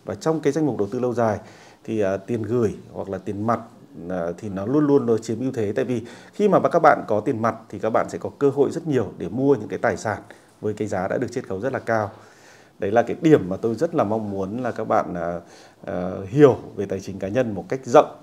Và trong cái danh mục đầu tư lâu dài thì tiền gửi hoặc là tiền mặt thì nó luôn luôn nó chiếm ưu thế, tại vì khi mà các bạn có tiền mặt thì các bạn sẽ có cơ hội rất nhiều để mua những cái tài sản với cái giá đã được chiết khấu rất là cao. Đấy là cái điểm mà tôi rất là mong muốn là các bạn hiểu về tài chính cá nhân một cách rộng.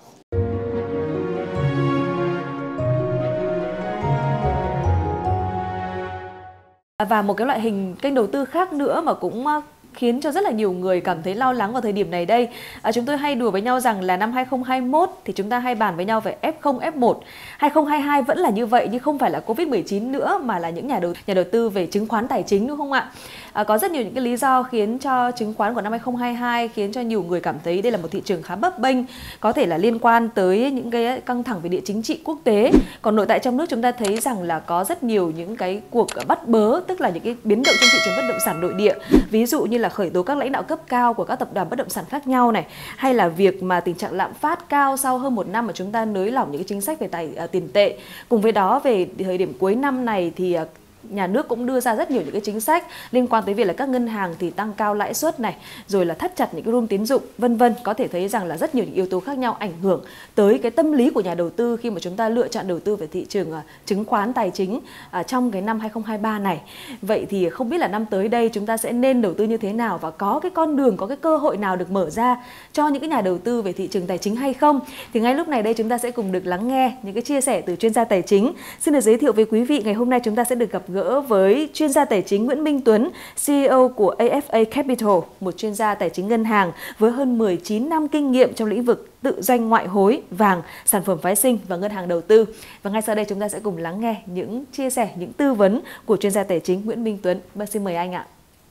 Và một cái loại hình kênh đầu tư khác nữa mà cũng khiến cho rất là nhiều người cảm thấy lo lắng vào thời điểm này đây. Chúng tôi hay đùa với nhau rằng là năm 2021 thì chúng ta hay bàn với nhau về F0, F1. 2022 vẫn là như vậy nhưng không phải là Covid-19 nữa mà là những nhà đầu tư về chứng khoán tài chính, đúng không ạ? Có rất nhiều những cái lý do khiến cho chứng khoán của năm 2022 khiến cho nhiều người cảm thấy đây là một thị trường khá bấp bênh, có thể là liên quan tới những cái căng thẳng về địa chính trị quốc tế. Còn nội tại trong nước chúng ta thấy rằng là có rất nhiều những cái cuộc bắt bớ, tức là những cái biến động trong thị trường bất động sản nội địa. Ví dụ như là khởi tố các lãnh đạo cấp cao của các tập đoàn bất động sản khác nhau này, hay là việc mà tình trạng lạm phát cao sau hơn một năm mà chúng ta nới lỏng những cái chính sách về tiền tệ. Cùng với đó về thời điểm cuối năm này thì nhà nước cũng đưa ra rất nhiều những cái chính sách liên quan tới việc là các ngân hàng thì tăng cao lãi suất này, rồi là thắt chặt những cái room tín dụng, vân vân. Có thể thấy rằng là rất nhiều những yếu tố khác nhau ảnh hưởng tới cái tâm lý của nhà đầu tư khi mà chúng ta lựa chọn đầu tư về thị trường chứng khoán tài chính trong cái năm 2023 này. Vậy thì không biết là năm tới đây chúng ta sẽ nên đầu tư như thế nào và có cái con đường, có cái cơ hội nào được mở ra cho những cái nhà đầu tư về thị trường tài chính hay không? Thì ngay lúc này đây chúng ta sẽ cùng được lắng nghe những cái chia sẻ từ chuyên gia tài chính. Xin được giới thiệu với quý vị, ngày hôm nay chúng ta sẽ được gặp gỡ với chuyên gia tài chính Nguyễn Minh Tuấn, CEO của AFA Capital, một chuyên gia tài chính ngân hàng với hơn 19 năm kinh nghiệm trong lĩnh vực tự doanh ngoại hối, vàng, sản phẩm phái sinh và ngân hàng đầu tư. Và ngay sau đây chúng ta sẽ cùng lắng nghe những chia sẻ, những tư vấn của chuyên gia tài chính Nguyễn Minh Tuấn. Xin mời anh ạ.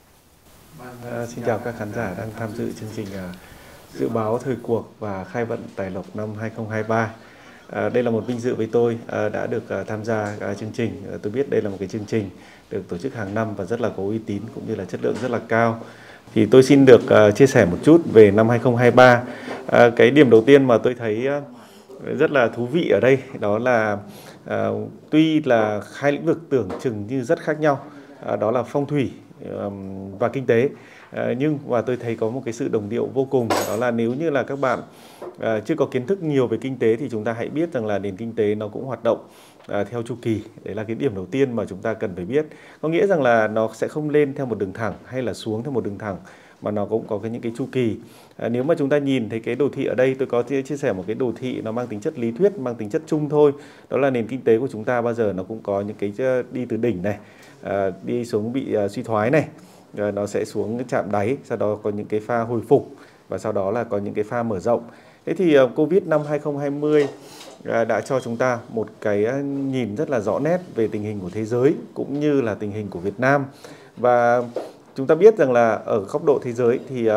Xin chào các khán giả đang tham dự chương trình dự báo thời cuộc và khai vận tài lộc năm 2023. Đây là một vinh dự với tôi đã được tham gia chương trình. Tôi biết đây là một cái chương trình được tổ chức hàng năm và rất là có uy tín cũng như là chất lượng rất là cao. Thì tôi xin được chia sẻ một chút về năm 2023. Cái điểm đầu tiên mà tôi thấy rất là thú vị ở đây đó là tuy là hai lĩnh vực tưởng chừng như rất khác nhau, đó là phong thủy và kinh tế, nhưng mà tôi thấy có một cái sự đồng điệu vô cùng, đó là nếu như là các bạn chưa có kiến thức nhiều về kinh tế thì chúng ta hãy biết rằng là nền kinh tế nó cũng hoạt động theo chu kỳ. Đấy là cái điểm đầu tiên mà chúng ta cần phải biết. Có nghĩa rằng là nó sẽ không lên theo một đường thẳng hay là xuống theo một đường thẳng, mà nó cũng có những cái chu kỳ. Nếu mà chúng ta nhìn thấy cái đồ thị ở đây, tôi có chia sẻ một cái đồ thị nó mang tính chất lý thuyết, mang tính chất chung thôi. Đó là nền kinh tế của chúng ta bao giờ nó cũng có những cái đi từ đỉnh này, đi xuống bị suy thoái này, nó sẽ xuống chạm đáy, sau đó có những cái pha hồi phục và sau đó là có những cái pha mở rộng. Thế thì Covid năm 2020 đã cho chúng ta một cái nhìn rất là rõ nét về tình hình của thế giới cũng như là tình hình của Việt Nam. Và chúng ta biết rằng là ở góc độ thế giới thì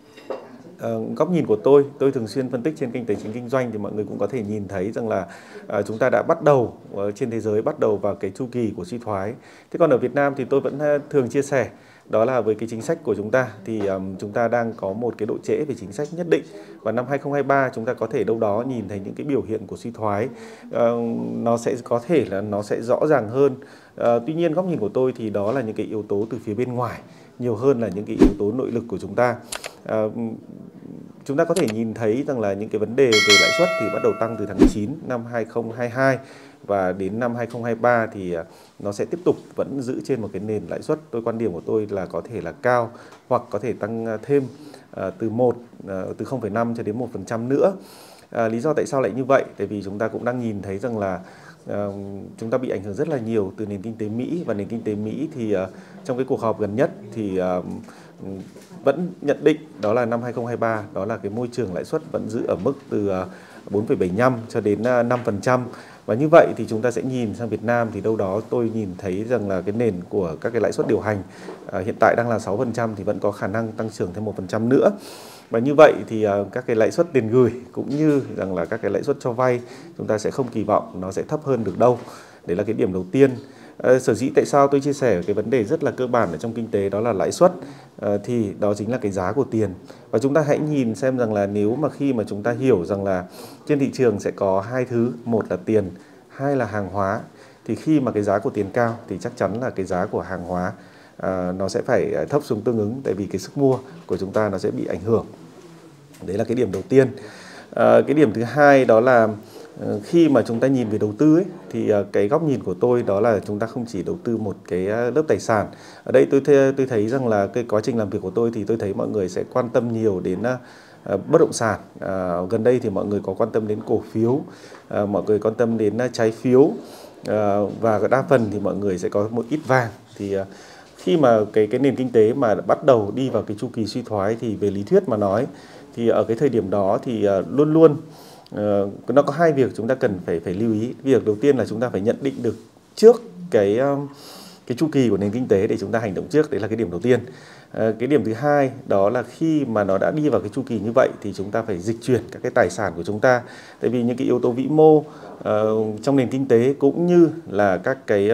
góc nhìn của tôi thường xuyên phân tích trên kênh tài chính kinh doanh thì mọi người cũng có thể nhìn thấy rằng là chúng ta đã bắt đầu trên thế giới bắt đầu vào cái chu kỳ của suy thoái. Thế còn ở Việt Nam thì tôi vẫn thường chia sẻ đó là với cái chính sách của chúng ta thì chúng ta đang có một cái độ trễ về chính sách nhất định, và năm 2023 chúng ta có thể đâu đó nhìn thấy những cái biểu hiện của suy thoái, nó sẽ có thể là nó sẽ rõ ràng hơn. Tuy nhiên góc nhìn của tôi thì đó là những cái yếu tố từ phía bên ngoài nhiều hơn là những cái yếu tố nội lực của chúng ta. Chúng ta có thể nhìn thấy rằng là những cái vấn đề về lãi suất thì bắt đầu tăng từ tháng 9 năm 2022 và đến năm 2023 thì nó sẽ tiếp tục vẫn giữ trên một cái nền lãi suất. Quan điểm của tôi là có thể là cao hoặc có thể tăng thêm từ 0,5 cho đến 1% nữa. Lý do tại sao lại như vậy? Tại vì chúng ta cũng đang nhìn thấy rằng là chúng ta bị ảnh hưởng rất là nhiều từ nền kinh tế Mỹ, và nền kinh tế Mỹ thì trong cái cuộc họp gần nhất thì vẫn nhận định đó là năm 2023 đó là cái môi trường lãi suất vẫn giữ ở mức từ 4,75 cho đến 5%. Và như vậy thì chúng ta sẽ nhìn sang Việt Nam thì đâu đó tôi nhìn thấy rằng là cái nền của các cái lãi suất điều hành hiện tại đang là 6% thì vẫn có khả năng tăng trưởng thêm 1% nữa. Và như vậy thì các cái lãi suất tiền gửi cũng như rằng là các cái lãi suất cho vay chúng ta sẽ không kỳ vọng nó sẽ thấp hơn được đâu. Đấy là cái điểm đầu tiên. Sở dĩ tại sao tôi chia sẻ cái vấn đề rất là cơ bản ở trong kinh tế đó là lãi suất, thì đó chính là cái giá của tiền. Và chúng ta hãy nhìn xem rằng là nếu mà khi mà chúng ta hiểu rằng là trên thị trường sẽ có hai thứ, một là tiền, hai là hàng hóa, thì khi mà cái giá của tiền cao thì chắc chắn là cái giá của hàng hóa nó sẽ phải thấp xuống tương ứng, tại vì cái sức mua của chúng ta nó sẽ bị ảnh hưởng. Đấy là cái điểm đầu tiên. Cái điểm thứ hai đó là khi mà chúng ta nhìn về đầu tư ấy, thì cái góc nhìn của tôi đó là chúng ta không chỉ đầu tư một cái lớp tài sản. Ở đây tôi thấy rằng là cái quá trình làm việc của tôi thì tôi thấy mọi người sẽ quan tâm nhiều đến bất động sản. Gần đây thì mọi người có quan tâm đến cổ phiếu, mọi người quan tâm đến trái phiếu, và đa phần thì mọi người sẽ có một ít vàng. Thì khi mà cái nền kinh tế mà bắt đầu đi vào cái chu kỳ suy thoái thì về lý thuyết mà nói thì ở cái thời điểm đó thì luôn luôn nó có hai việc chúng ta cần phải lưu ý. Việc đầu tiên là chúng ta phải nhận định được trước cái chu kỳ của nền kinh tế để chúng ta hành động trước. Đấy là cái điểm đầu tiên. Cái điểm thứ hai đó là khi mà nó đã đi vào cái chu kỳ như vậy thì chúng ta phải dịch chuyển các cái tài sản của chúng ta. Tại vì những cái yếu tố vĩ mô trong nền kinh tế cũng như là các cái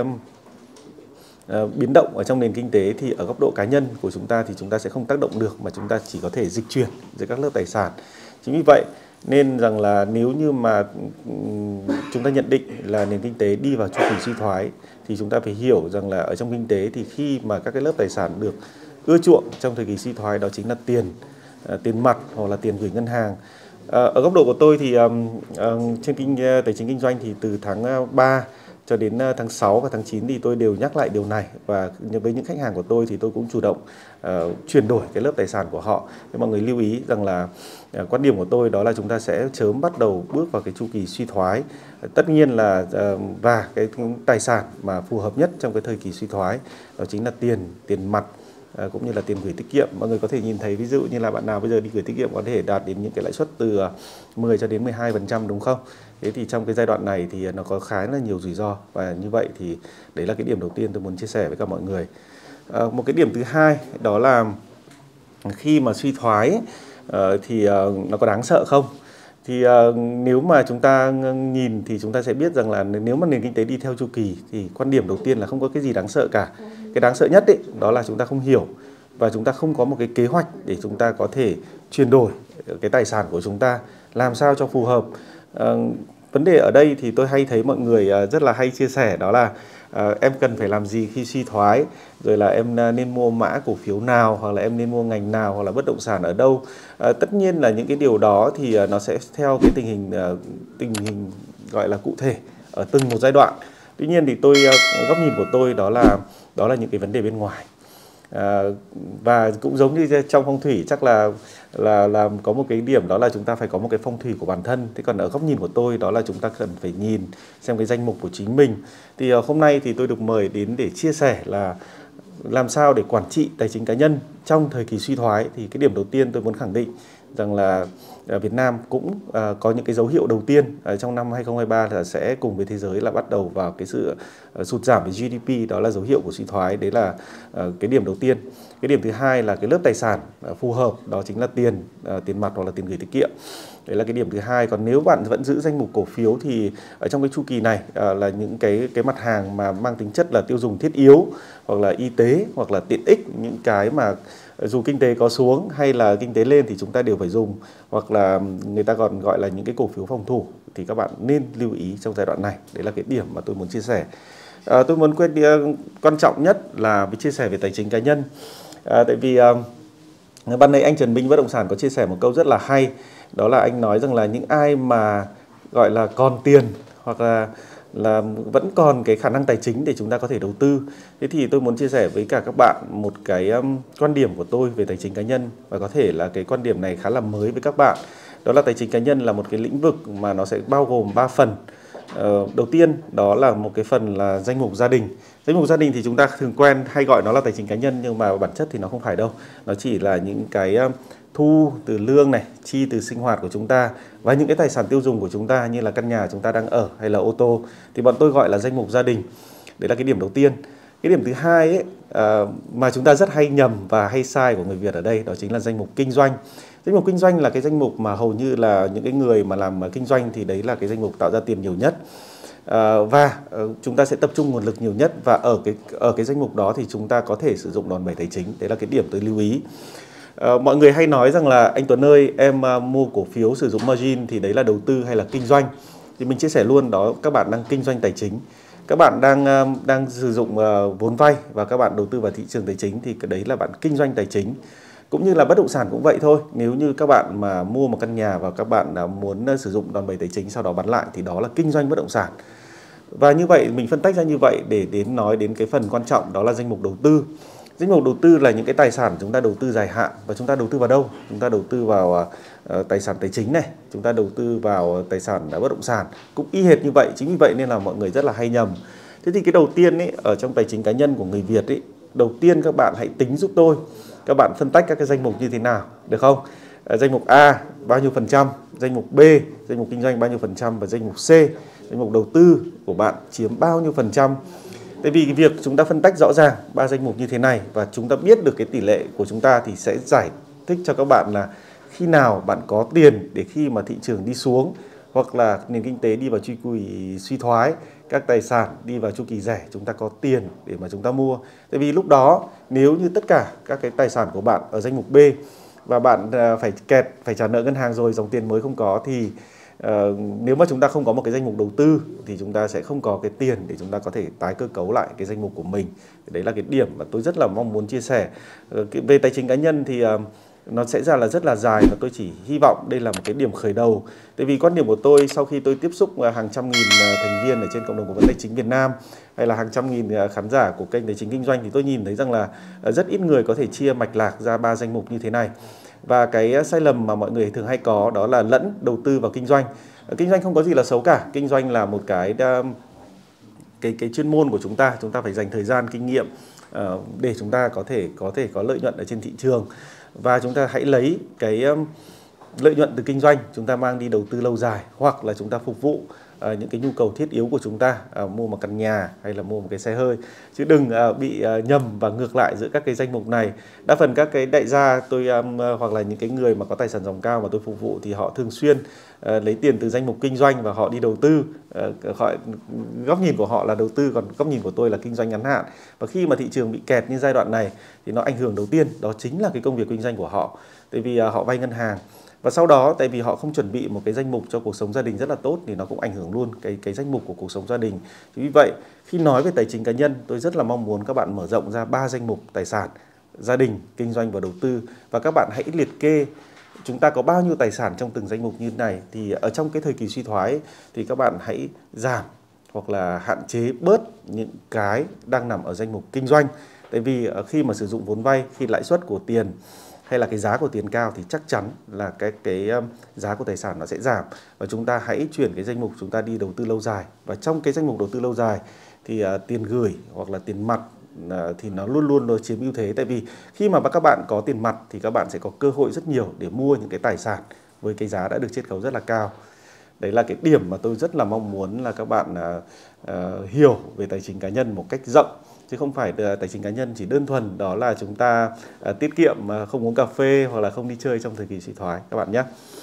biến động ở trong nền kinh tế thì ở góc độ cá nhân của chúng ta thì chúng ta sẽ không tác động được, mà chúng ta chỉ có thể dịch chuyển giữa các lớp tài sản. Chính vì vậy nên rằng là nếu như mà chúng ta nhận định là nền kinh tế đi vào chu kỳ suy thoái thì chúng ta phải hiểu rằng là ở trong kinh tế thì khi mà các cái lớp tài sản được ưa chuộng trong thời kỳ suy thoái đó chính là tiền mặt hoặc là tiền gửi ngân hàng. Ở góc độ của tôi thì trên tài chính kinh doanh thì từ tháng 3 cho đến tháng 6 và tháng 9 thì tôi đều nhắc lại điều này, và với những khách hàng của tôi thì tôi cũng chủ động chuyển đổi cái lớp tài sản của họ. Thế mọi người lưu ý rằng là quan điểm của tôi đó là chúng ta sẽ sớm bắt đầu bước vào cái chu kỳ suy thoái. Tất nhiên là và cái tài sản mà phù hợp nhất trong cái thời kỳ suy thoái đó chính là tiền mặt cũng như là tiền gửi tiết kiệm. Mọi người có thể nhìn thấy ví dụ như là bạn nào bây giờ đi gửi tiết kiệm có thể đạt đến những cái lãi suất từ 10 cho đến 12%, đúng không? Thế thì trong cái giai đoạn này thì nó có khá là nhiều rủi ro, và như vậy thì đấy là cái điểm đầu tiên tôi muốn chia sẻ với cả mọi người. Một cái điểm thứ hai đó là khi mà suy thoái thì nó có đáng sợ không? Thì nếu mà chúng ta nhìn thì chúng ta sẽ biết rằng là nếu mà nền kinh tế đi theo chu kỳ thì quan điểm đầu tiên là không có cái gì đáng sợ cả. Cái đáng sợ nhất ấy, đó là chúng ta không hiểu và chúng ta không có một cái kế hoạch để chúng ta có thể chuyển đổi cái tài sản của chúng ta làm sao cho phù hợp. Vấn đề ở đây thì tôi hay thấy mọi người rất là hay chia sẻ đó là em cần phải làm gì khi suy thoái, rồi là em nên mua mã cổ phiếu nào, hoặc là em nên mua ngành nào, hoặc là bất động sản ở đâu. Tất nhiên là những cái điều đó thì nó sẽ theo cái tình hình gọi là cụ thể ở từng một giai đoạn. Tuy nhiên thì góc nhìn của tôi đó là những cái vấn đề bên ngoài. Và cũng giống như trong phong thủy chắc là có một cái điểm đó là chúng ta phải có một cái phong thủy của bản thân. Thế còn ở góc nhìn của tôi đó là chúng ta cần phải nhìn xem cái danh mục của chính mình. Thì hôm nay thì tôi được mời đến để chia sẻ là làm sao để quản trị tài chính cá nhân trong thời kỳ suy thoái. Thì cái điểm đầu tiên tôi muốn khẳng định rằng là Việt Nam cũng có những cái dấu hiệu đầu tiên trong năm 2023 là sẽ cùng với thế giới là bắt đầu vào cái sự sụt giảm về GDP, đó là dấu hiệu của suy thoái. Đấy là cái điểm đầu tiên. Cái điểm thứ hai là cái lớp tài sản phù hợp, đó chính là tiền mặt hoặc là tiền gửi tiết kiệm. Đấy là cái điểm thứ hai. Còn nếu bạn vẫn giữ danh mục cổ phiếu thì ở trong cái chu kỳ này là những cái mặt hàng mà mang tính chất là tiêu dùng thiết yếu, hoặc là y tế, hoặc là tiện ích, những cái mà dù kinh tế có xuống hay là kinh tế lên thì chúng ta đều phải dùng, hoặc là người ta còn gọi là những cái cổ phiếu phòng thủ, thì các bạn nên lưu ý trong giai đoạn này. Đấy là cái điểm mà tôi muốn chia sẻ. Tôi muốn quan trọng nhất là chia sẻ về tài chính cá nhân. Tại vì ban nãy anh Trần Minh bất động sản có chia sẻ một câu rất là hay, đó là anh nói rằng là những ai mà gọi là còn tiền hoặc là vẫn còn cái khả năng tài chính để chúng ta có thể đầu tư. Thế thì tôi muốn chia sẻ với cả các bạn một cái quan điểm của tôi về tài chính cá nhân, và có thể là cái quan điểm này khá là mới với các bạn. Đó là tài chính cá nhân là một cái lĩnh vực mà nó sẽ bao gồm 3 phần. Đầu tiên đó là một cái phần là danh mục gia đình. Danh mục gia đình thì chúng ta thường quen hay gọi nó là tài chính cá nhân, nhưng mà bản chất thì nó không phải đâu. Nó chỉ là những cái thu từ lương này, chi từ sinh hoạt của chúng ta, và những cái tài sản tiêu dùng của chúng ta như là căn nhà chúng ta đang ở hay là ô tô, thì bọn tôi gọi là danh mục gia đình. Đấy là cái điểm đầu tiên. Cái điểm thứ hai ấy, mà chúng ta rất hay nhầm và hay sai của người Việt ở đây, đó chính là danh mục kinh doanh. Danh mục kinh doanh là cái danh mục mà hầu như là những cái người mà làm kinh doanh thì đấy là cái danh mục tạo ra tiền nhiều nhất. Và chúng ta sẽ tập trung nguồn lực nhiều nhất, và ở cái danh mục đó thì chúng ta có thể sử dụng đòn bẩy tài chính. Đấy là cái điểm tôi lưu ý. Mọi người hay nói rằng là anh Tuấn ơi, em mua cổ phiếu sử dụng margin thì đấy là đầu tư hay là kinh doanh? Thì mình chia sẻ luôn đó, các bạn đang kinh doanh tài chính. Các bạn đang sử dụng vốn vay và các bạn đầu tư vào thị trường tài chính thì cái đấy là bạn kinh doanh tài chính. Cũng như là bất động sản cũng vậy thôi. Nếu như các bạn mà mua một căn nhà và các bạn muốn sử dụng đòn bẩy tài chính sau đó bán lại thì đó là kinh doanh bất động sản. Và như vậy mình phân tách ra như vậy để nói đến cái phần quan trọng, đó là danh mục đầu tư. Danh mục đầu tư là những cái tài sản chúng ta đầu tư dài hạn. Và chúng ta đầu tư vào đâu? Chúng ta đầu tư vào tài sản tài chính này, chúng ta đầu tư vào tài sản bất động sản. Cũng y hệt như vậy. Chính vì vậy nên là mọi người rất là hay nhầm. Thế thì cái đầu tiên ấy, ở trong tài chính cá nhân của người Việt ấy, đầu tiên các bạn hãy tính giúp tôi. Các bạn phân tách các cái danh mục như thế nào, được không? Danh mục A bao nhiêu %, danh mục B, danh mục kinh doanh bao nhiêu %, và danh mục C, danh mục đầu tư của bạn chiếm bao nhiêu %. Tại vì cái việc chúng ta phân tách rõ ràng ba danh mục như thế này và chúng ta biết được cái tỷ lệ của chúng ta thì sẽ giải thích cho các bạn là khi nào bạn có tiền để khi mà thị trường đi xuống hoặc là nền kinh tế đi vào chu kỳ suy thoái, các tài sản đi vào chu kỳ rẻ, chúng ta có tiền để mà chúng ta mua. Tại vì lúc đó nếu như tất cả các cái tài sản của bạn ở danh mục B và bạn phải trả nợ ngân hàng rồi, dòng tiền mới không có thì nếu mà chúng ta không có một cái danh mục đầu tư thì chúng ta sẽ không có cái tiền để chúng ta có thể tái cơ cấu lại cái danh mục của mình. Đấy là cái điểm mà tôi rất là mong muốn chia sẻ. Về tài chính cá nhân thì nó sẽ ra là rất là dài và tôi chỉ hy vọng đây là một cái điểm khởi đầu. Tại vì quan điểm của tôi sau khi tôi tiếp xúc hàng trăm nghìn thành viên ở trên cộng đồng cổ vấn tài chính Việt Nam hay là hàng trăm nghìn khán giả của kênh Tài chính Kinh doanh thì tôi nhìn thấy rằng là rất ít người có thể chia mạch lạc ra ba danh mục như thế này. Và cái sai lầm mà mọi người thường hay có đó là lẫn đầu tư vào kinh doanh. Kinh doanh không có gì là xấu cả. Kinh doanh là một cái chuyên môn của chúng ta phải dành thời gian, kinh nghiệm để chúng ta có thể có lợi nhuận ở trên thị trường. Và chúng ta hãy lấy cái lợi nhuận từ kinh doanh chúng ta mang đi đầu tư lâu dài, hoặc là chúng ta phục vụ những cái nhu cầu thiết yếu của chúng ta, mua một căn nhà hay là mua một cái xe hơi, chứ đừng bị nhầm và ngược lại giữa các cái danh mục này. Đa phần các cái đại gia hoặc là những cái người mà có tài sản dòng cao mà tôi phục vụ thì họ thường xuyên lấy tiền từ danh mục kinh doanh và họ đi đầu tư. Góc nhìn của họ là đầu tư, còn góc nhìn của tôi là kinh doanh ngắn hạn. Và khi mà thị trường bị kẹt như giai đoạn này thì nó ảnh hưởng đầu tiên đó chính là cái công việc kinh doanh của họ, tại vì họ vay ngân hàng. Và sau đó tại vì họ không chuẩn bị một cái danh mục cho cuộc sống gia đình rất là tốt thì nó cũng ảnh hưởng luôn cái danh mục của cuộc sống gia đình. Chính vì vậy khi nói về tài chính cá nhân, tôi rất là mong muốn các bạn mở rộng ra 3 danh mục tài sản: gia đình, kinh doanh và đầu tư. Và các bạn hãy liệt kê chúng ta có bao nhiêu tài sản trong từng danh mục như thế này. Thì ở trong cái thời kỳ suy thoái thì các bạn hãy giảm hoặc là hạn chế bớt những cái đang nằm ở danh mục kinh doanh. Tại vì khi mà sử dụng vốn vay, khi lãi suất của tiền hay là cái giá của tiền cao thì chắc chắn là cái giá của tài sản nó sẽ giảm. Và chúng ta hãy chuyển cái danh mục chúng ta đi đầu tư lâu dài. Và trong cái danh mục đầu tư lâu dài thì tiền gửi hoặc là tiền mặt thì nó luôn luôn chiếm ưu thế. Tại vì khi mà các bạn có tiền mặt thì các bạn sẽ có cơ hội rất nhiều để mua những cái tài sản với cái giá đã được chiết khấu rất là cao. Đấy là cái điểm mà tôi rất là mong muốn là các bạn hiểu về tài chính cá nhân một cách rộng. Chứ không phải tài chính cá nhân chỉ đơn thuần đó là chúng ta tiết kiệm mà không uống cà phê hoặc là không đi chơi trong thời kỳ suy thoái các bạn nhé.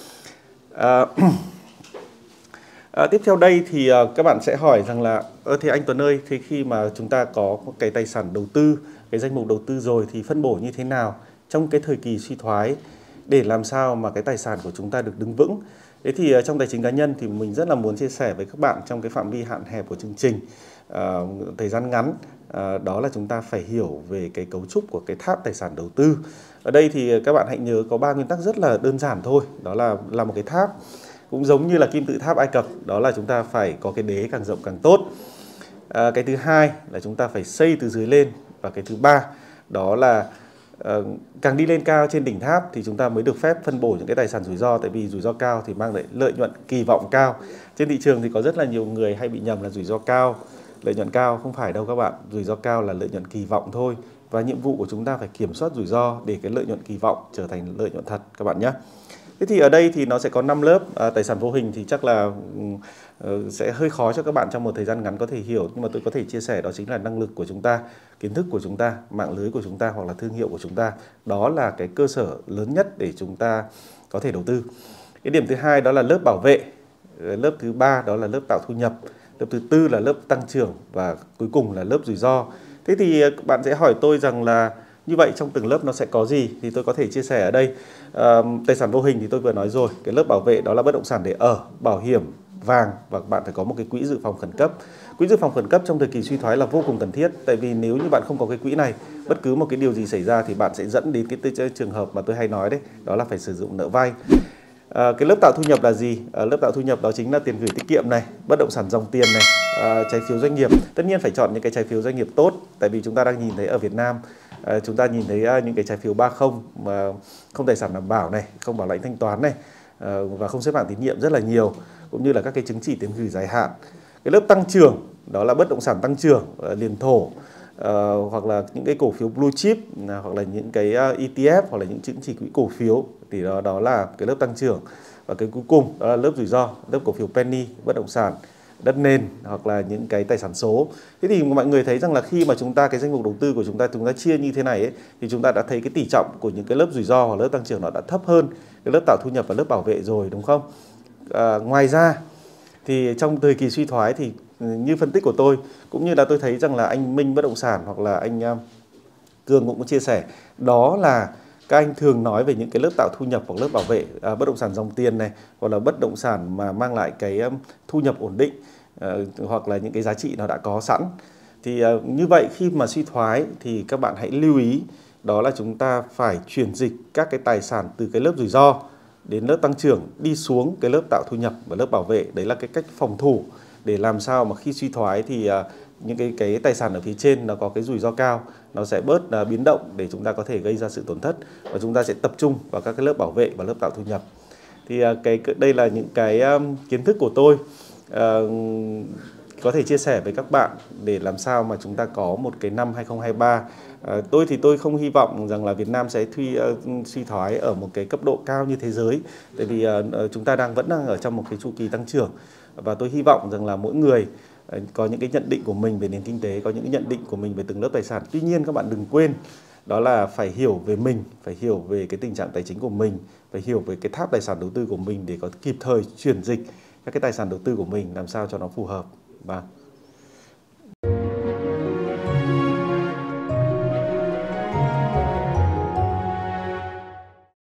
Tiếp theo đây thì các bạn sẽ hỏi rằng là thế anh Tuấn ơi, thế khi mà chúng ta có cái tài sản đầu tư, cái danh mục đầu tư rồi thì phân bổ như thế nào trong cái thời kỳ suy thoái để làm sao mà cái tài sản của chúng ta được đứng vững? Thế thì trong tài chính cá nhân thì mình rất là muốn chia sẻ với các bạn trong cái phạm vi hạn hẹp của chương trình thời gian ngắn, đó là chúng ta phải hiểu về cái cấu trúc của cái tháp tài sản đầu tư. Ở đây thì các bạn hãy nhớ có 3 nguyên tắc rất là đơn giản thôi. Đó là một cái tháp cũng giống như là kim tự tháp Ai Cập, đó là chúng ta phải có cái đế càng rộng càng tốt. Cái thứ hai là chúng ta phải xây từ dưới lên. Và cái thứ ba đó là càng đi lên cao trên đỉnh tháp thì chúng ta mới được phép phân bổ những cái tài sản rủi ro. Tại vì rủi ro cao thì mang lại lợi nhuận kỳ vọng cao. Trên thị trường thì có rất là nhiều người hay bị nhầm là rủi ro cao, lợi nhuận cao. Không phải đâu các bạn, rủi ro cao là lợi nhuận kỳ vọng thôi. Và nhiệm vụ của chúng ta phải kiểm soát rủi ro để cái lợi nhuận kỳ vọng trở thành lợi nhuận thật các bạn nhé. Thế thì ở đây thì nó sẽ có 5 lớp. Tài sản vô hình thì chắc là sẽ hơi khó cho các bạn trong một thời gian ngắn có thể hiểu. Nhưng mà tôi có thể chia sẻ đó chính là năng lực của chúng ta, kiến thức của chúng ta, mạng lưới của chúng ta hoặc là thương hiệu của chúng ta. Đó là cái cơ sở lớn nhất để chúng ta có thể đầu tư. Cái điểm thứ hai đó là lớp bảo vệ. Lớp thứ ba đó là lớp tạo thu nhập. Lớp thứ tư là lớp tăng trưởng. Và cuối cùng là lớp rủi ro. Thế thì bạn sẽ hỏi tôi rằng là như vậy trong từng lớp nó sẽ có gì? Thì tôi có thể chia sẻ ở đây. Tài sản vô hình thì tôi vừa nói rồi. Cái lớp bảo vệ đó là bất động sản để ở, bảo hiểm vàng và bạn phải có một cái quỹ dự phòng khẩn cấp. Quỹ dự phòng khẩn cấp trong thời kỳ suy thoái là vô cùng cần thiết, tại vì nếu như bạn không có cái quỹ này, bất cứ một cái điều gì xảy ra thì bạn sẽ dẫn đến cái trường hợp mà tôi hay nói đấy, đó là phải sử dụng nợ vay. Cái lớp tạo thu nhập là gì? Lớp tạo thu nhập đó chính là tiền gửi tiết kiệm này, bất động sản dòng tiền này, trái phiếu doanh nghiệp. Tất nhiên phải chọn những cái trái phiếu doanh nghiệp tốt, tại vì chúng ta đang nhìn thấy ở Việt Nam, chúng ta nhìn thấy những cái trái phiếu 30 mà không tài sản đảm bảo này, không bảo lãnh thanh toán này, và không xếp hạng tín nhiệm rất là nhiều, cũng như là các cái chứng chỉ tiền gửi dài hạn. Cái lớp tăng trưởng đó là bất động sản tăng trưởng, liền thổ, hoặc là những cái cổ phiếu blue chip, hoặc là những cái ETF, hoặc là những chứng chỉ quỹ cổ phiếu, thì đó là cái lớp tăng trưởng. Và cái cuối cùng đó là lớp rủi ro, lớp cổ phiếu penny, bất động sản, đất nền, hoặc là những cái tài sản số. Thế thì mọi người thấy rằng là khi mà chúng ta cái danh mục đầu tư của chúng ta chia như thế này ấy, thì chúng ta đã thấy cái tỷ trọng của những cái lớp rủi ro hoặc lớp tăng trưởng nó đã thấp hơn cái lớp tạo thu nhập và lớp bảo vệ rồi, đúng không? Ngoài ra thì trong thời kỳ suy thoái thì như phân tích của tôi, cũng như là tôi thấy rằng là anh Minh bất động sản hoặc là anh Cường cũng có chia sẻ, đó là các anh thường nói về những cái lớp tạo thu nhập hoặc lớp bảo vệ, bất động sản dòng tiền này, hoặc là bất động sản mà mang lại cái thu nhập ổn định, hoặc là những cái giá trị nó đã có sẵn. Thì như vậy khi mà suy thoái thì các bạn hãy lưu ý, đó là chúng ta phải chuyển dịch các cái tài sản từ cái lớp rủi ro đến lớp tăng trưởng đi xuống cái lớp tạo thu nhập và lớp bảo vệ. Đấy là cái cách phòng thủ để làm sao mà khi suy thoái thì những cái tài sản ở phía trên nó có cái rủi ro cao, nó sẽ bớt biến động để chúng ta có thể gây ra sự tổn thất, và chúng ta sẽ tập trung vào các cái lớp bảo vệ và lớp tạo thu nhập. Thì đây là những cái kiến thức của tôi có thể chia sẻ với các bạn để làm sao mà chúng ta có một cái năm 2023. Tôi thì tôi không hy vọng rằng là Việt Nam sẽ suy thoái ở một cái cấp độ cao như thế giới, tại vì chúng ta vẫn đang ở trong một cái chu kỳ tăng trưởng, và tôi hy vọng rằng là mỗi người có những cái nhận định của mình về nền kinh tế, có những cái nhận định của mình về từng lớp tài sản. Tuy nhiên các bạn đừng quên, đó là phải hiểu về mình, phải hiểu về cái tình trạng tài chính của mình, phải hiểu về cái tháp tài sản đầu tư của mình để có kịp thời chuyển dịch các cái tài sản đầu tư của mình làm sao cho nó phù hợp. Và